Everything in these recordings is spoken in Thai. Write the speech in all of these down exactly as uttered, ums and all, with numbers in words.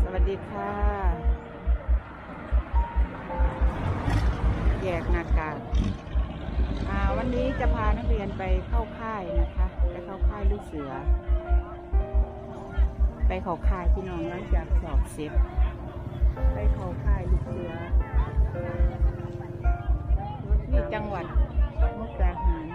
วัสดีค่ะแยกนากาศวันนี้จะพานักเรียนไปเข้าค่ายนะคะไปเข้าค่ายลูกเสือไปเข้าค่ายพี่น้องหลังจากสอบเสร็จไปเข้าค่ายลูกเสือที่จังหวัดมุกดาหาร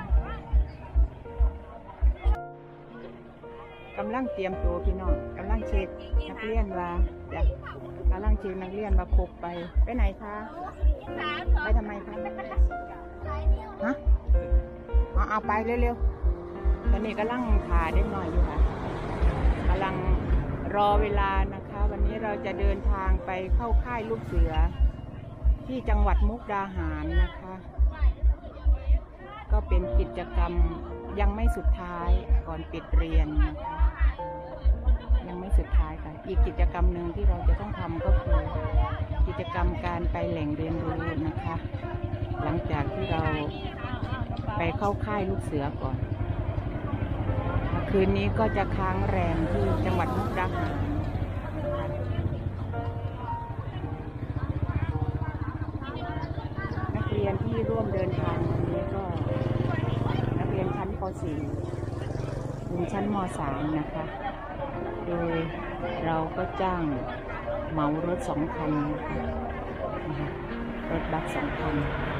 กำลังเตรียมตัวพี่น้องกำลังเช็คนักเรียนว่าจะกำลังเช็คนักเรียนมาครบไปไปไหนคะไปทำไมคะฮะเอาเอาไปเร็วๆตอนนี้กำลังถ่ายได้หน่อยอยู่ค่ะกำลังรอเวลานะคะวันนี้เราจะเดินทางไปเข้าค่ายลูกเสือที่จังหวัดมุกดาหารนะคะก็เป็นกิจกรรมยังไม่สุดท้ายก่อนปิดเรียนนะคะยังไม่สุดท้ายค่ะอีกกิจกรรมหนึ่งที่เราจะต้องทำก็คือกิจกรรมการไปแหล่งเรียนรู้นะคะหลังจากที่เราไปเข้าค่ายลูกเสือก่อนคืนนี้ก็จะค้างแรมที่จังหวัดมุกดาหารนักเรียนที่ร่วมเดินทางวันนี้ก็นักเรียนชั้นป .สี่ ถึงชั้นม .สาม นะคะโดยเราก็จ้างเหมารถสองคันนะคะรถบัสสองคัน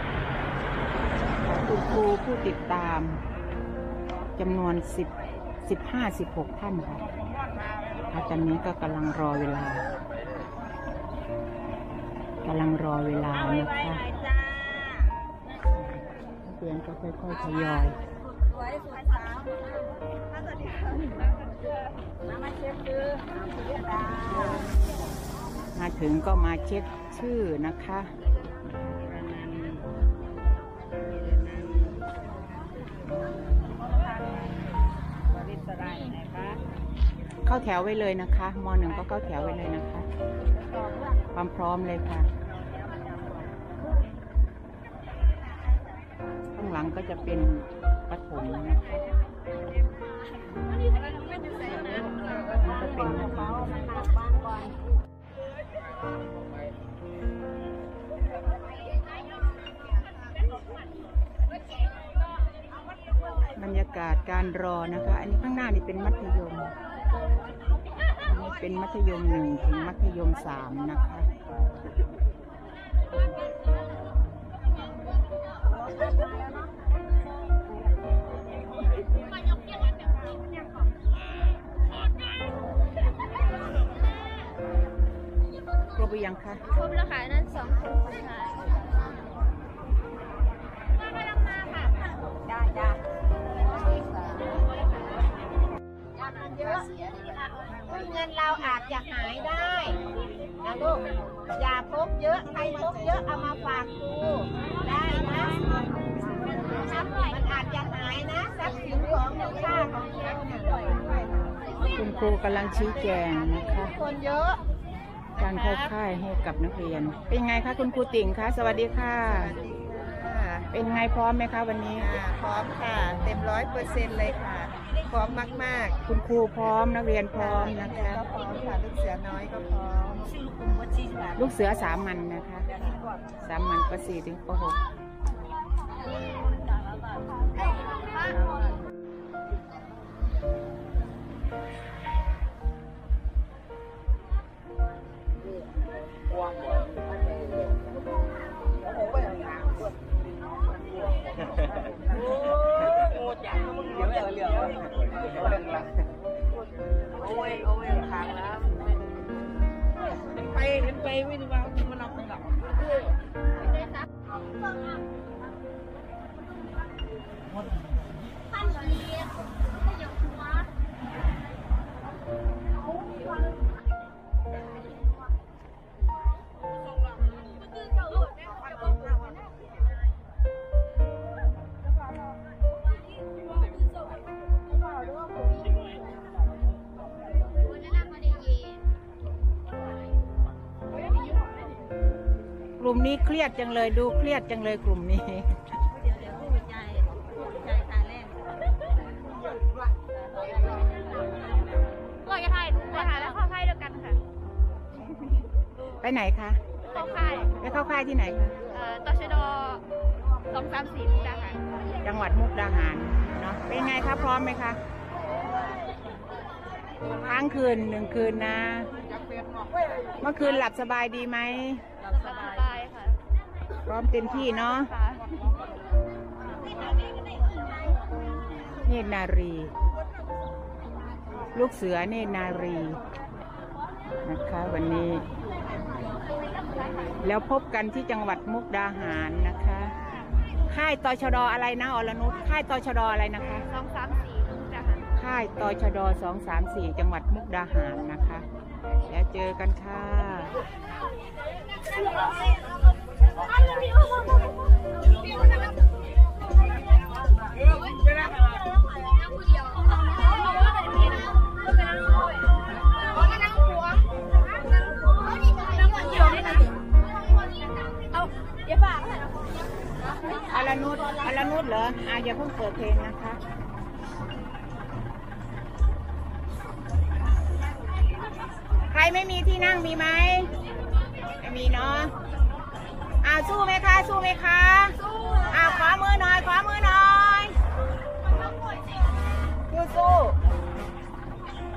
คุณครูผู้ติดตามจำนวนสิบ สิบห้า สิบหกท่านค่ะตอนนี้ก็กำลังรอเวลากำลังรอเวลานะคะนักเรียนก็ค่อยๆทยอยมาถึงก็มาเช็คชื่อนะคะเข้าแถวไว้เลยนะคะม.หนึ่งก็เข้าแถวไว้เลยนะคะความพร้อมเลยค่ะข้างหลังก็จะเป็นประถมนะคะจะเป็นบรรยากาศการรอนะคะอันนี้ข้างหน้านี่เป็นมัธยมเป็นมัธยมหนึ่งถึงมัธยมสามนะคะครบหรือยังคะครบแล้วค่ะนั่นสองคนค่ะมาไปลงมาค่ะจ้าจ้าเยอะเงินเราอาจจะหายได้นะลูกอย่าพกเยอะใครพกเยอะเอามาฝากครูได้นะมันอาจจะหายนะทรัพย์สินของมีค่าของเราเนี่ยคุณครูกำลังชี้แจงนะคะคนเยอะการเข้าค่ายให้กับนักเรียนเป็นไงคะคุณครูติ่งคะสวัสดีค่ะเป็นไงพร้อมไหมคะวันนี้พร้อมค่ะเต็มร้อยเปอร์เซ็นต์เลยค่ะพร้อมมากๆคุณครูพร้อมนักเรียนพร้อมนะคะก็พร้อมค่ะลูกเสือน้อยก็พร้อมลูกเสือสามัญนะคะสามัญป .สี่ ถึงป .หกไปเห็นไปไม่รู้ว่ามันเอาไปหรอกปั้นเลี้ยงก็ยังหัวกลุ่มนี้เครียดจังเลยดูเครียดจังเลยกลุ่มนี้เราจะถ่ายถ่ายแล้วเข้าค่ายเดียวกันค่ะไปไหนคะเข้าค่ายไปเข้าค่ายที่ไหนคะเอ่อตชดสองสามสี่จ้ะค่ะจังหวัดมุกดาหารเนาะเป็นไงคะพร้อมไหมคะค้างคืนหนึ่งคืนนะ เมื่อคืนหลับสบายดีไหมสบายค่ะพร้อมเต็มที่เนาะค่ะเนตรนารี ลูกเสือเนตรนารีนะคะวันนี้ แล้วพบกันที่จังหวัดมุกดาหารนะคะค่ายตชดอะไรนะอรนุชค่ายตชดอะไรนะคะสองสามสี่จ้ะค่ะค่ายตชดสองสามสี่จังหวัดมุกดาหารนะคะแล้วเจอกันค่ะ อรนุชอรนุชเหรออ่ะอย่าเพิ่งเปิดเพลงนะคะ ใครไม่มีที่นั่งมีไหมไม่มีเนาะอ้าวสู้ไหมคะสู้ไหมคะสู้อ้าวขวามือหน่อยขวามือหน่อยสู้สู้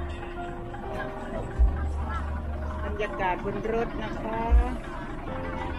บรรยากาศบนรถนะคะ